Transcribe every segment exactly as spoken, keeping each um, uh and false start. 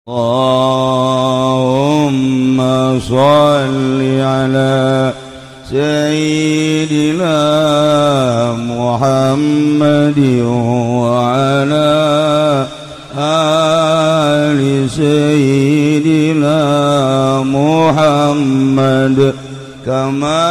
Allahumma sholli ala Sayyidina Muhammadin wa ala ali Sayyidina Muhammad kama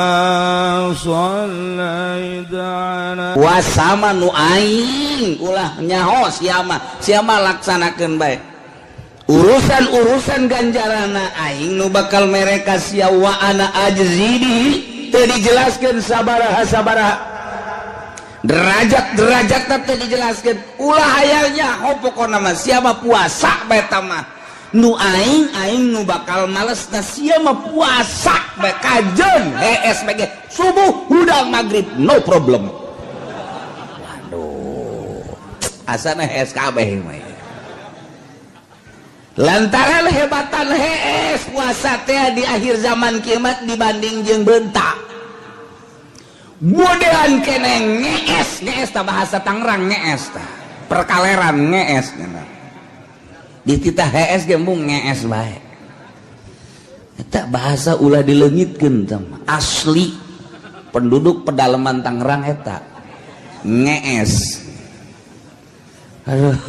shallaita ala wasama nu aing ulah nyaho siama siama laksanakeun bae urusan-urusan ganjarana aing nu bakal mereka sia wa ana ajzidi teu dijelaskeun sabaraha sabaraha derajat-derajatna teu dijelaskeun ulah hayalnya ho pokona mah sia mah puasa bae tah mah nu aing aing nu bakal malesna sia mah puasa bae kajeun hees bae subuh hudang maghrib no problem. Waduh asana hees kabeh mah lantaran hebatan hees puasa teh di akhir zaman kiamat dibanding jeung beunta modelan kene ngees ngees tah bahasa Tangerang ngees tah perkaleran ngees di titah hees ge mung ngees bae eta bahasa ulah dileungitkeun tah asli penduduk pedalaman Tangerang eta ngees. Aduh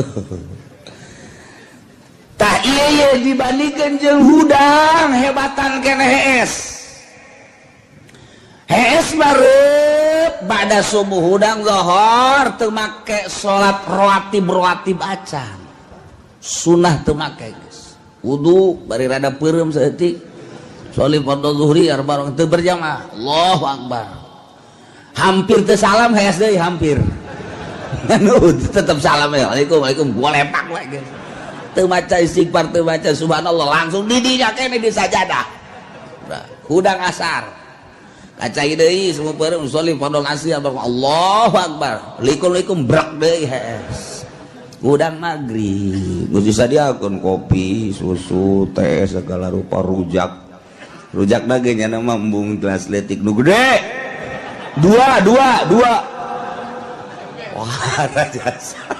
tak iya dibandingkan jeung hudang hebatan kena hees hees bareup bada subuh hudang zohor teu make salat rawatib rawatib acan sunah teu make geus wudu bari rada peureum saeutik sholli fardhu zuhri arba teu berjamaah Allahu akbar hampir teu salam hees deui hampir anu tetep salam ya waalaikum waalaikum golepak we geus teu maca istighfar teu maca subhanallah langsung di dinya kene di sajadah hudang asar kacai deui sumeupeureuh sholli fardhu asri Allahu akbar likum-likum brak deui hees hudang maghrib geus disadiakeun kopi susu teh segala rupa rujak rujakna ge nya mah embung gelas leutik nu gede dua dua dua wah jasa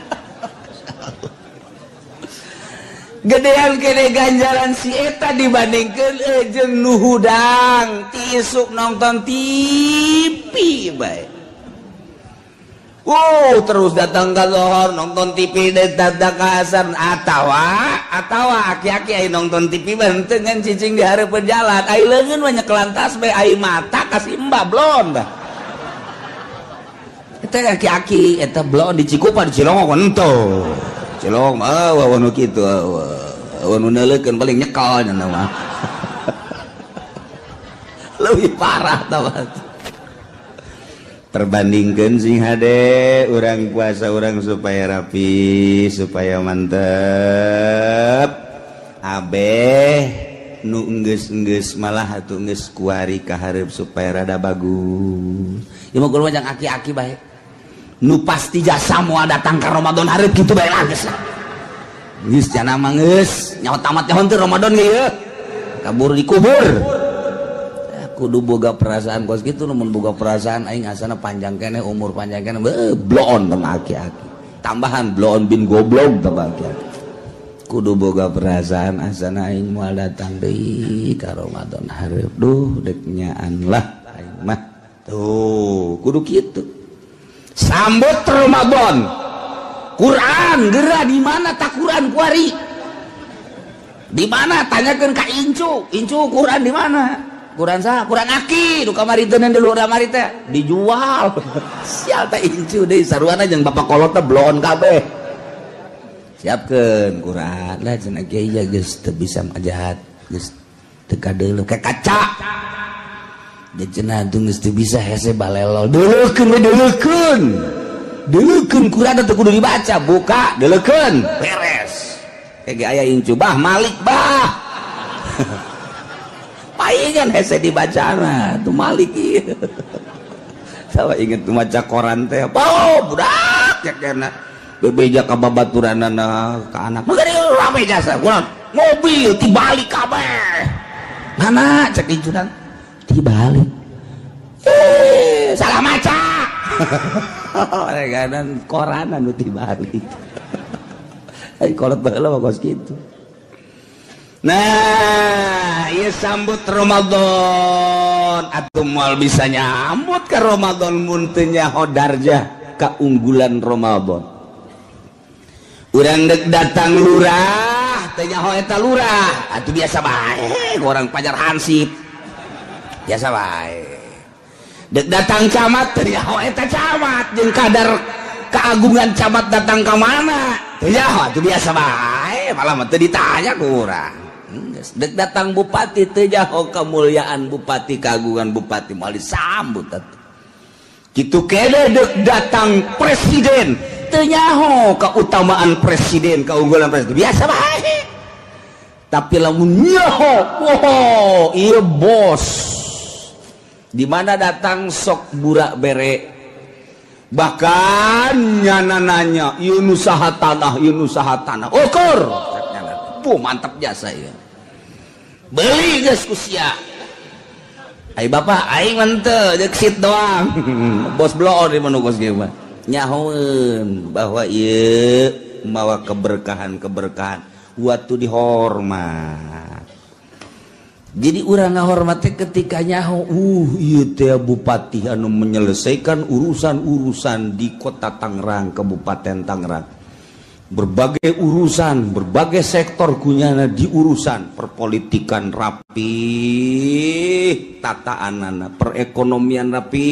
gedean kene ganjaran si eta dibandingkeun jeung nu hudang tisuk nonton T V bae. Oh terus datang ka lohor nonton T V dadak ka asar atawa atawa aki-aki aya nonton T V bae teu ngan cicing di hareupeun jalan ai leungeun mah nyekelan tas bae ai mata kasih embah blon bah. Eta aki-aki eta blon di Cikupa di Cilongok henteu. Cilong mah wae nu kitu wae nu neuleukeun paling nyekal nya mah leuwih parah tah perbandingkeun sing hade urang puasa urang supaya rapi supaya mantep abeh nu enggeus-enggeus malah atuh geus kuari ka hareup supaya rada bagus ieu mah kudu mah aki-aki bae nu pasti jasa mau datang ke Ramadan hareup kitu bae lah geus geus cenah mah geus nyaho tamat nyaho teu Ramadan ge yeuh kabur dikubur kudu boga perasaan kos kitu mun boga perasaan aing asana panjang keneh umur panjang keneh beuh bloon teh aki-aki tambahan bloon bin goblok teh aki-aki kudu boga perasaan asana aing moal datang deui ka Ramadan hareup duh dek nyaan lah aing mah tuh kudu kitu sambut Ramadan Quran geura di mana tak Quran kuari di mana tanyakeun ka incu incu Quran di mana Quran saha Quran aki nu kamari teu di luar kamari teh dijual sial teh incu deui saruana jeung bapak kolot teh blon kabeh siapkeun Quran lah cenah kieu ya geus teu bisa majahat geus teu kadeuleuh kayak kaca cenah teu geus teu bisa hese balelol deuleukeun we deuleukeun deuleukeun Quran teh kudu dibaca buka deuleukeun beres ege aya incu bah malik bah paingan hese dibacana tuh malik ieu sawa inget maca koran teh oh budak cekna bebeja ka babaturanana ka anak mah geuning rame jasa kunaon mobil tibalik kabeh mana cek incunan tibalik eh salah maca Kadang koran anu tibalik Ai kolot baheula mah kos kitu. Nah, ieu sambut Ramadan atuh moal bisa nyambut ka Ramadan mun teu nyaho darjah kaunggulan Ramadan. Urang dek datang lurah teu nyaho eta lurah atuh biasa bae orang pajar hansip. Biasa bae. Dek datang camat teu nyaho eta camat jeung kadar keagungan camat datang ka mana teu nyaho atuh biasa bae malah mah teu ditanya ku urang. Dek datang bupati teu nyaho kemuliaan bupati kagungan bupati moal disambut atuh. Kitu kene dek datang presiden teu nyaho keutamaan presiden keunggulan presiden biasa bae. Tapi lamun nyaho, wow, ieu bos. Di mana datang sok burak bere. Bahkan nyana nanya, ieu nu saha tanah, ieu nu saha tanah. Ukur. Puh, mantap jasa ya. Beli geus ku sia. Ai bapak aing mah teu jeung sit doang. Bos bloon di mana kos ge mah. Nyahoeun bahwa ieu mawa keberkahan-keberkahan waktu dihormat. Jadi urang ngahormati ketika nyaho uh ieu teh bupati anu menyelesaikan urusan-urusan di kota Tangerang, Kabupaten Tangerang. Berbagai urusan, berbagai sektor kunyana diurusan, perpolitikan rapi, tataanana, perekonomian rapi,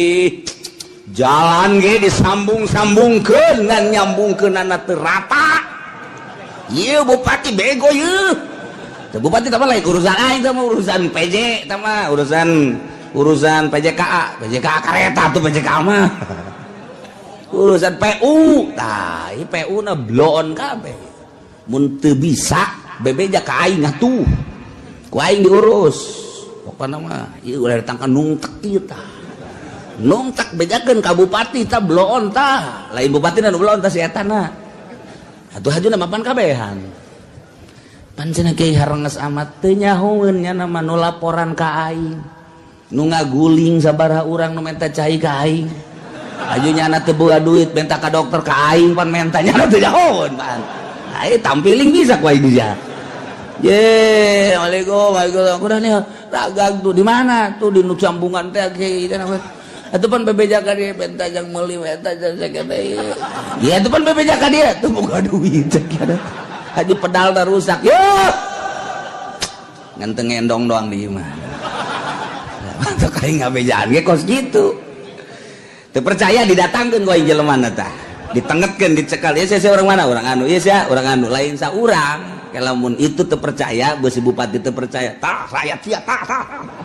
jalan ge disambung-sambungkeun ngan nyambungkeunana teu rata. Ieu bupati bego ieu. Teu bupati teh lain urusan aing teh mah urusan P J teh mah urusan urusan P J K A, P J K A kareta tuh P J K A mah. Urusan P U tah ieu P U na bloon kabeh mun teu bisa bebeja ka aing atuh ku aing diurus pokona mah ieu ulah datang ka nungtek ieu tah nungtek bejakeun ka bupati tah bloon tah lain bupati nu bloon tah si eta na atuh hajuna mapan kabehan pan cenah kiai harenges amat teu nyahoeun nya nama nu laporan ka aing nu ngaguling sabaraha urang nu menta cai ka aing ajunya anak teu boga duit minta ka dokter ka aing pan mentanya teu nyahoeun pan. Ai tampiling bisa ku aing dia. Ye, Assalamualaikum, waalaikumsalam. Kudah nih ragag tuh di mana? Tuh di nu sambungan teh kieu teh naon. Atuh pan bebeja ka dieu benta jang meuli eta jang sakete. Ya atuh pan bebeja ka dieu teu boga duit cek ada. Haji pedal da rusak. Yo. Ngan teu ngendong doang di mah. Mantap aing ngabejaan ge kos gitu. Terpercaya didatangkan ku aing jelema tah ditengetkeun dicekal ieu sia orang mana orang anu ieu sia orang anu lain saurang kalamun itu terpercaya beusi bupati terpercaya tah rakyat sia tah tah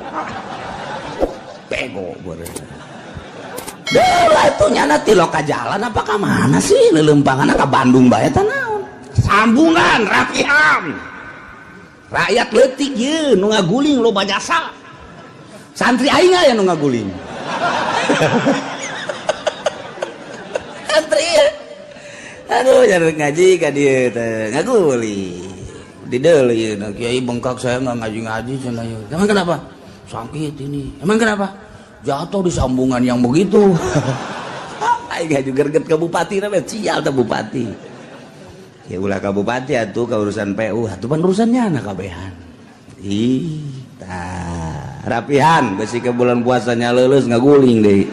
bego beureuh deula atuh nyana ti loka jalan apa ka mana sih leuleumpanganna ka Bandung bae tah naon sambungan rapihan rakyat leutik ieu nu ngaguling loba jasa santri aing aya nu ngaguling santri aduh jangan ngaji ka dieu teh ngaguli di deuleu ieu na kiai bengkak saya nggak ngaji-ngaji cenah ieu emang kenapa sakit ini emang kenapa jatuh di sambungan yang begitu aing ngaju gerget ka bupati na sial teh bupati ya ulah ka bupati atuh ka urusan P U atuh pan urusannya na kabehan ih tah rapihan besi ke bulan puasanya leuleus ngaguling deui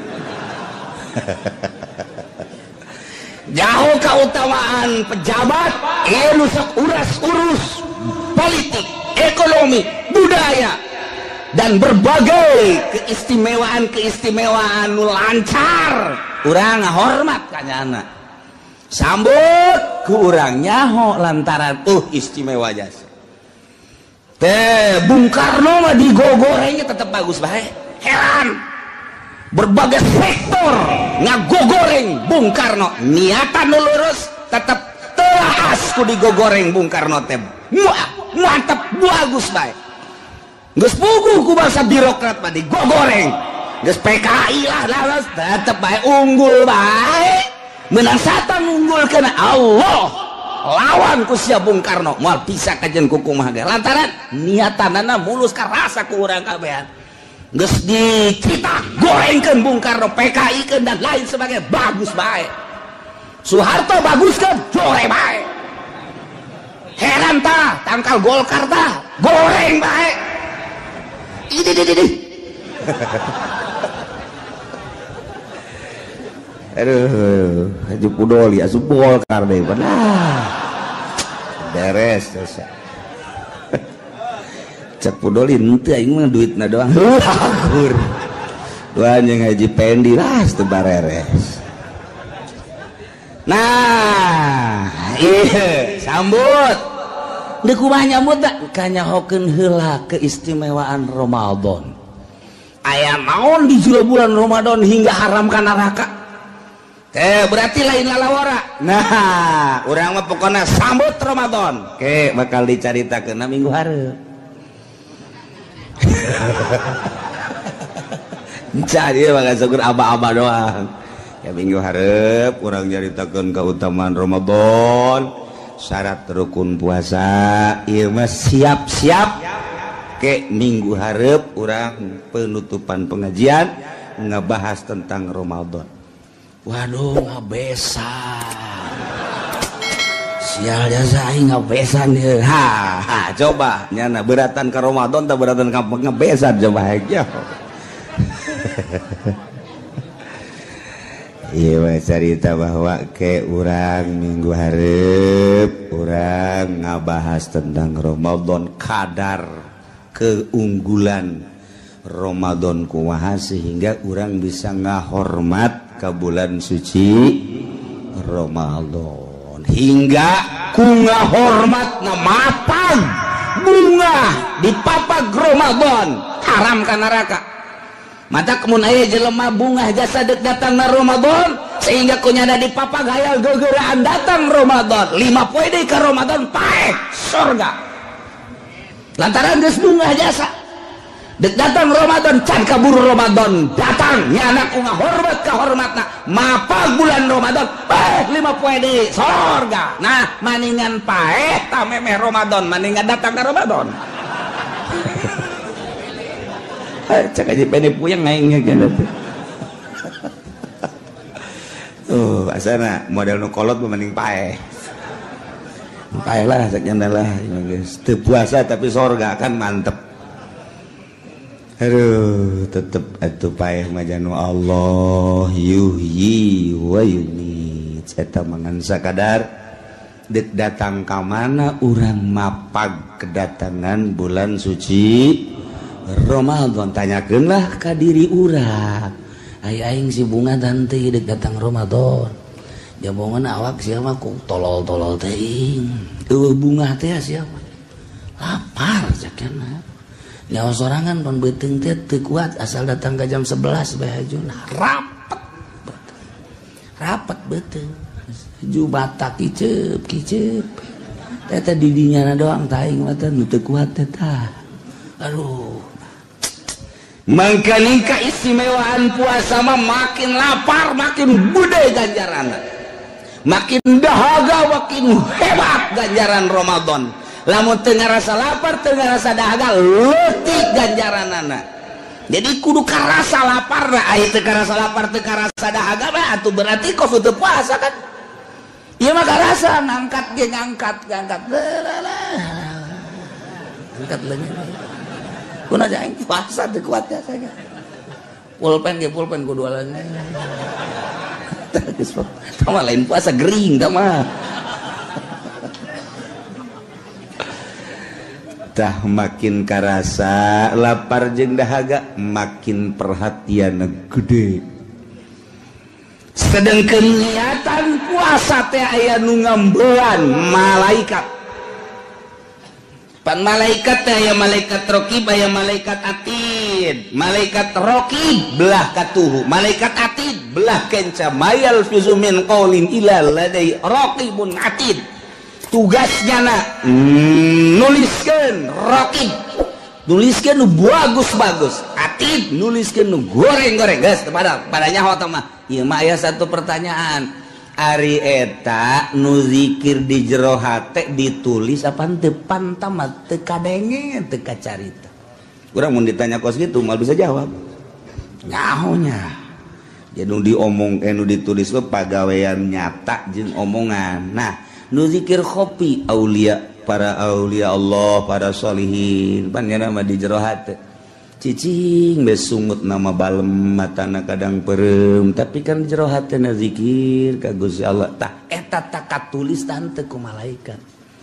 jauh keutamaan pejabat elu sok uras-urus politik, ekonomi, budaya dan berbagai keistimewaan-keistimewaan nu lancar urang ngahormat kanyana sambut ku urang nyaho lantaran uh istimewa jasa teh Bung Karno mah digogorengnya tetap bagus bae heran berbagai sektor ngagogoreng Bung Karno niatan nu lurus tetap telas ku digogoreng Bung Karno teh mantep bagus bae geus puguh ku bangsa birokrat mah digogoreng geus P K I lah lawas tetep bae unggul bae menang satan unggulkeun Allah lawan ku sia Bung Karno moal bisa kajen kuku mah ge lantaran niatanana mulus ka rasa ku urang kabehan geus dicerita gorengkeun Bung Karno P K I-keun dan lain sebagainya bagus bae Soeharto baguskeun jore bae heran tah tangkal Golkar tah goreng baik ini ini ini aduh Haji Pudoli asup Golkar deh benar beres dosa cek Pudoli nanti aing mah duitna doang hakur doang yang Haji Pendi lah itu bareres. Nah iya sambut di kumah nyambut tak kanyahokeun heula keistimewaan Ramadan aya naon di jero bulan Ramadan hingga haram ka neraka teh berarti lain lalawara. Nah urang mah pokona sambut Ramadan ke bakal dicaritakeun minggu hareup cari bakal syukur aba-aba doang ya minggu hareup urang nyaritakeun kautamaan Ramadan syarat rukun puasa ieu mah siap-siap ke minggu hareup urang penutupan pengajian ngebahas tentang Ramadan. Waduh ngabesan sial jasa aing ngabesan ya ha, ha coba nyana beratan ke Ramadan tak beratan ke ngebesan coba aja. Iya cerita bahwa ke urang minggu hareup urang ngabahas tentang Ramadan kadar keunggulan Ramadan kumaha sehingga urang bisa ngahormat ke bulan suci Ramadan hingga ku ngahormatna mapag bunga di papag Ramadan haram ka neraka. Mata kemun aya jelema bunga jasa dek datang na Ramadan sehingga kunyada di papag hayal gegeraan datang Ramadan lima poe deui ka Ramadan paeh surga lantaran geus bunga jasa dek datang Ramadan can kaburu Ramadan datang nyana ku ngahormat ka hormatna mapag bulan Ramadan paeh lima poe deui surga. Nah maningan paeh ta memeh Ramadan maningan datang ka Ramadan cak aja pene puyeng aingnya kan tuh asana model nu kolot mending paeh paeh lah saknya lah geus teu puasa tapi sorga kan mantep. Aduh tetep atuh paeh mah janu Allah yuhyi wa yumiit eta mangan sakadar dek datang ka mana urang mapag kedatangan bulan suci Ramadan. Tanyakeunlah ka diri urang ai aing si bunga tante dek datang Ramadan jabongan awak sia mah ku tolol-tolol teuing eueuh bunga teh sia mah lapar sakena nyawa sorangan pun beuteung teh teu kuat asal datang ka jam sebelas bae hajun rapet rapet beuteung ju batak kiceup kiceup teh teh di dinyana doang taing mah teh nu teu kuat teh tah aduh. Mangkali keistimewaan puasa mah makin lapar makin gede ganjaranna makin dahaga makin hebat ganjaran Ramadan lamun teu ngarasa lapar teu ngarasa dahaga leutik ganjaranana. Jadi kudu karasa lapar nah aya teu karasa lapar teu karasa dahaga mah atuh berarti kos teu puasa kan ieu mah karasa ngangkat ge ngangkat ngangkat ngangkat leungit kuna aing puasa teu kuat ya saya. Pulpen ge pulpen kudu alana. Tama lain puasa gering tama. Tah makin karasa lapar jeung dahaga makin perhatian gede. Sedengkeun niatan puasa teh aya nu ngambean malaikat. Pan malaikat teh aya malaikat raqib aya malaikat atid. Malaikat raqib belah katuhu, malaikat atid belah kenca mayal fizu min qaulin illa ladai raqibun atid. Tugasnya na mm, nuliskeun raqib nuliskeun nu bagus-bagus, atid nuliskeun nu goreng-goreng geus pada pada nyaho teh mah. Ieu mah aya satu pertanyaan. Ari eta nu zikir di jero hate ditulis apa teu pantamat teu kadenge teu kacarita. Urang mun ditanya kos gitu mal bisa jawab. Nyahonya. Jadi nu diomong eh nu ditulis we pagawean nyata jeung omongan. Nah, nu zikir khofi aulia para aulia Allah, para sholihin panjana mah di jero hate cicing besungut nama balem matana kadang perem tapi kan jero hatena zikir ka Gusti Allah tah eta tak katulis tante ku malaikat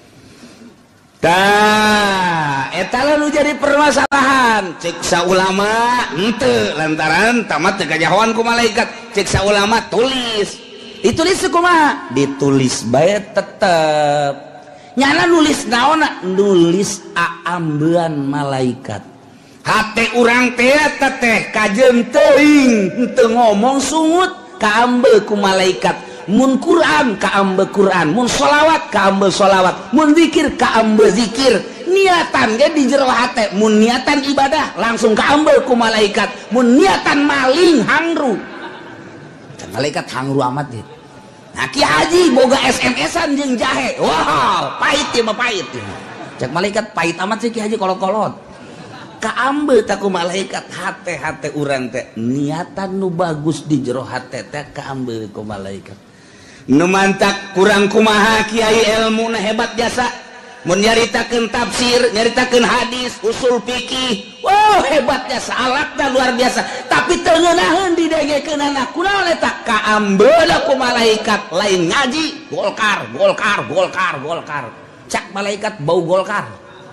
tah eta lalu jadi permasalahan cek saulama henteu lantaran tamat teu kajahoan ku malaikat cek saulama tulis ditulis kumaha ditulis bae tetep nyana nulis naona nulis aambean malaikat hate urang teh teh kajeun teuing teu ngomong sungut kaambe ku malaikat mun Quran kaambe Quran mun sholawat kaambe sholawat mun zikir kaambe zikir niatan ge di jero hate mun niatan ibadah langsung kaambe ku malaikat mun niatan maling hangru malaikat hangru amat deh nah Ki Haji boga S M S-an jeung jahe wow pahit ya mah pahit cek malaikat pahit amat sih Ki Haji kolot-kolot kaambe tak ku malaikat hate-hate urang teh niatan nu bagus di jero hate teh kaambe ku malaikat nu mantak kurang kumaha kiai ilmu na hebat jasa mun nyaritakeun tafsir nyaritakeun hadis usul fikih wow hebat jasa alatna luar biasa tapi teu ngeunaheun didengekeun anak kunaon eta kaambeula ku malaikat lain ngaji golkar golkar golkar golkar cak malaikat bau golkar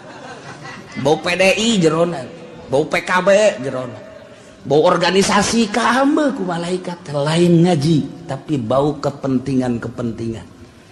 bau P D I jerona bau P K B jerona bau organisasi kaambe ku malaikat lain ngaji tapi bau kepentingan-kepentingan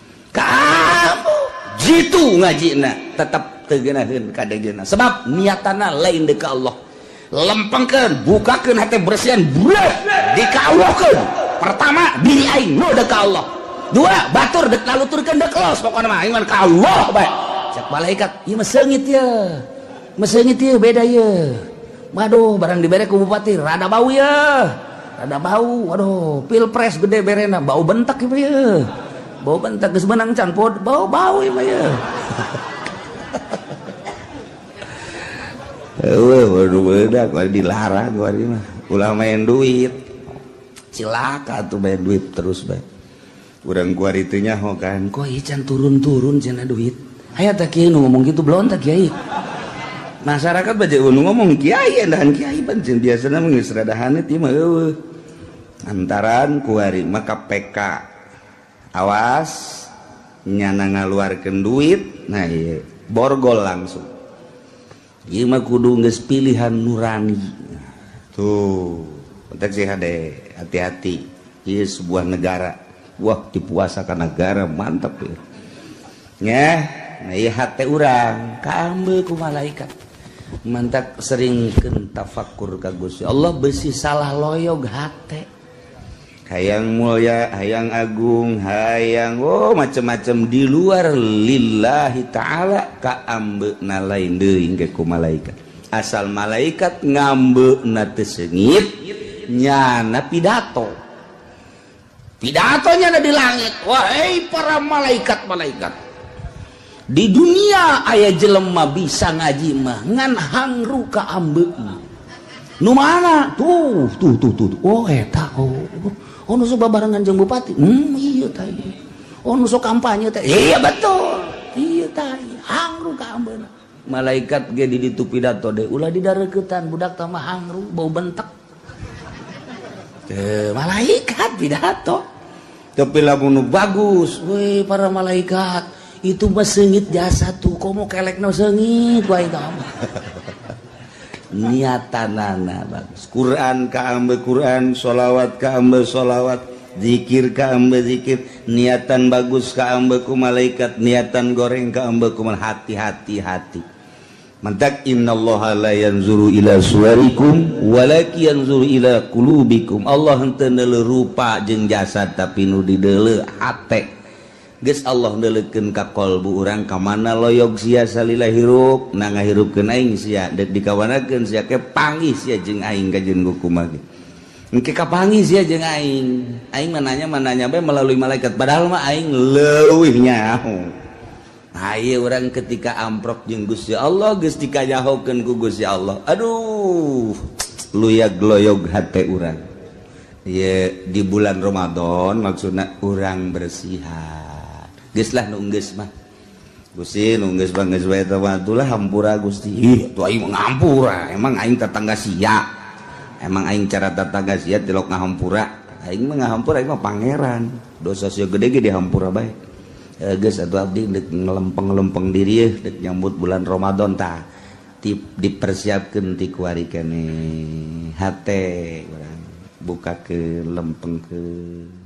kaambe jitu ngajina tetap teugeunahkeun ka degeuna sebab niatana lain deuk ka Allah lempengkeun bukakeun hate bersihan bulat dikawuhkeun pertama diri aing nu deuk ka Allah dua batur deuk laluturkeun deuk los pokona mah aing mah ka Allah bae cek malaikat ieu mah seungit ye mah seungit ye beda ye waduh barang dibere ku bupati rada bau ya rada bau waduh pilpres gede berena bau bentak ieu ye bau bentak geus menang can pod bau bau ieu mah ya eueuh waduh beudak bari dilarang bari mah ulah main duit cilaka tuh main duit terus bae urang kuari teu nyaho kan kok ieu can turun-turun cenah duit aya teh kieu nu ngomong kitu belum teh kiai masyarakat baca nu ngomong kiai endahan kiai pancen biasana mah geus rada haneut ieu mah eueuh antaran kuari maka P K awas nyana ngaluarkeun duit nah iya borgol langsung ieu mah kudu geus pilihan nurani tuh penting sih hade hati-hati ieu sebuah negara wah dipuasakan negara mantap ya nya nah ieu hate urang kaambe ku malaikat mantak seringkeun tafakkur ka Gusti Allah beusi salah loyog hate hayang mulia, hayang agung, hayang oh macam-macam di luar lillahi ta'ala kaambeuna lain deui ge ku malaikat asal malaikat ngambeuna teu seungit nyana pidato pidatonya ada di langit wahai para malaikat-malaikat di dunia aya jelema bisa ngaji mah ngan hangru kaambeuna nu mana tuh tuh tuh tuh oh eta oh oh nu sok babarengan jeung bupati hmm iya tah oh nu sok kampanye teh iya betul iya tah hangru ka ambeuna malaikat ge di ditu pidato deui ulah didareuketan budak teh mah hangru bau bentek teh malaikat pidato tapi lamun bagus we para malaikat itu mah seungit jasa tuh komo kelekna seungit wae kamu niatanana bagus Quran kaambe Quran sholawat kaambe sholawat zikir kaambe zikir niatan bagus kaambe ku malaikat niatan goreng kaambe ku hati-hati hati mantak innallaha la yanzuru ila suwarikum walakin yanzuru ila qulubikum Allah henteu neuleuh rupa jeung jasad tapi nu dideuleuh hate geus Allah neuleukeun ka qalbu urang ka mana loyog sia salila hirup na ngahirupkeun aing sia deuk dikawanakeun sia ke panggih sia jeung aing ka jeung kumaha ge engke kapanggih sia jeung aing aing mananya mananya bae melalui malaikat padahal mah aing leuwih nyaho nah ieu urang ketika amprok jeung Gusti Allah geus dikajahokeun ku Gusti Allah aduh luyag loyog hate urang ieu di bulan Ramadan maksudna urang bersihan geus lah nu geus mah Gusti nu geus bangeus bae teh mah atulah hampura Gusti. Ih, tuh aing mah ngahampura. Emang aing tetangga sia. Emang aing cara tetangga sia tilok ngahampura. Aing mah ngahampura aing mah pangeran. Dosa sia gede ge dihampura bae. E, geus atuh abdi deuk ngelempeng-lempeng diri yeuh deuk nyambut bulan Ramadan tah. Dipersiapkeun ti kuari keneh hate urang buka ke lempeng ke